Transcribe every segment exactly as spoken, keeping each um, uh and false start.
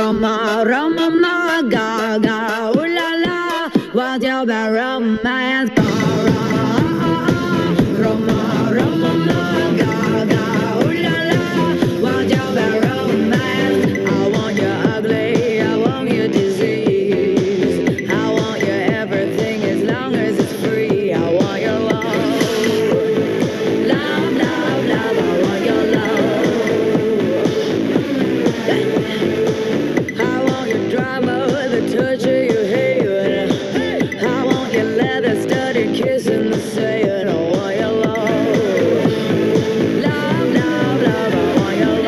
Roma, Roma, ma, gaga, ooh la la, what's your bad romance? Roma, Roma, ma, gaga, ooh la la, what's your bad romance? I want you ugly, I want you disease, I want you everything as long as it's free. I want your love, love, love, love, I want your love. I want your drama, the touch of your hair. I want your leather studded kiss in the sand. I want your love, love, love, love. I want your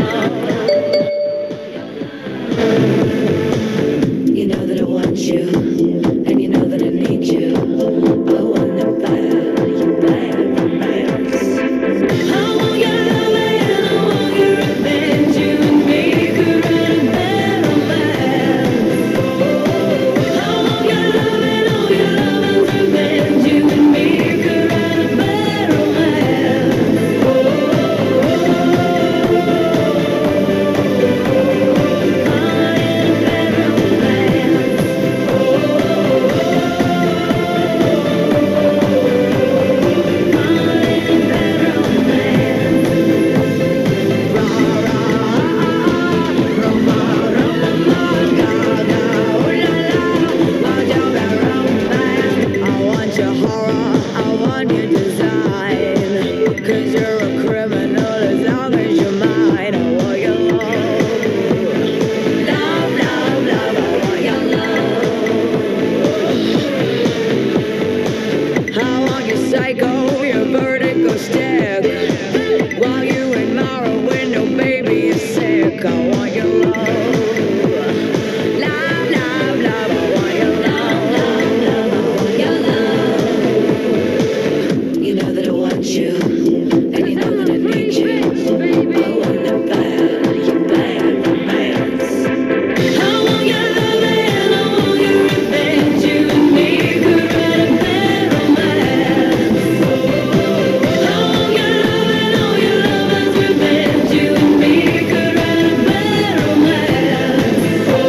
love. You know that I want you, and you know that I need you. I want the bad, you bad romance. I want your love and I want your revenge. You and me could write a bad romance. I want your love and all your love's revenge. You and me could write a bad romance. I want a bad romance. I want your horror, I want your design, 'cause you're a criminal as long as you're mine. I want your love, love, love, love, I want your love. I want your psycho, your vertigo stick, while you admire a window, baby, you're sick. I want your love, love, love, love, I want your love, love, love, I want your love. You know that I want you, and you know that I need you. I want the bad, you bad romance. I want your love and I want your revenge. You and me could write a bad romance. I want your love and all your love's revenge. You and me could write a bad romance.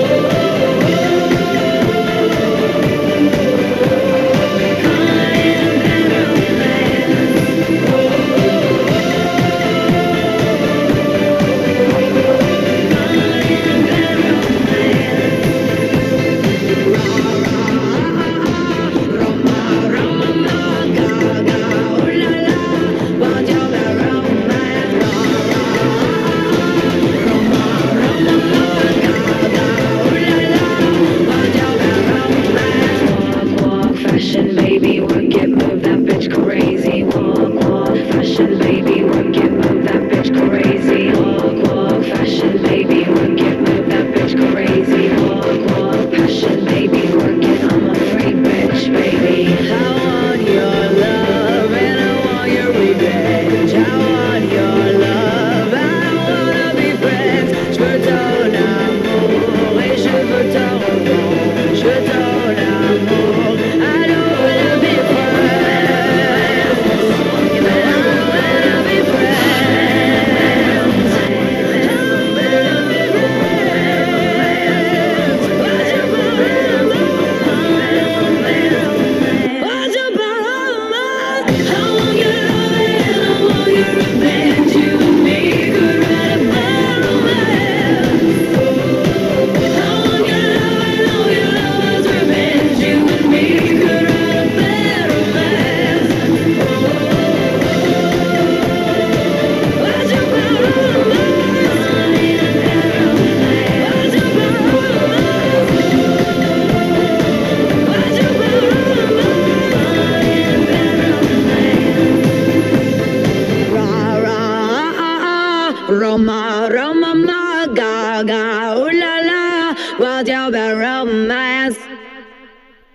Fashion, baby, work it, move that bitch crazy. Walk, walk, fashion, baby, work it, move that bitch crazy. Walk, walk, fashion, baby, work it, move that bitch crazy. Walk, walk, passion, baby, work it. I'm a free bitch, baby. I want your love and I want your revenge. I want your love, I wanna be friends. Je veux ton amour et je veux ton amour. Je veux ton amour. I don't wanna be friends. I don't wanna be friends. I don't wanna be friends. What's your problem? What's your problem? I want your love and I want your revenge. You and me could write a bad romance. I want your love and all your love's revenge. You and me could write a bad romance. What's your problem? What's your problem? What's your problem? Ra ra Roma Roma ma gaga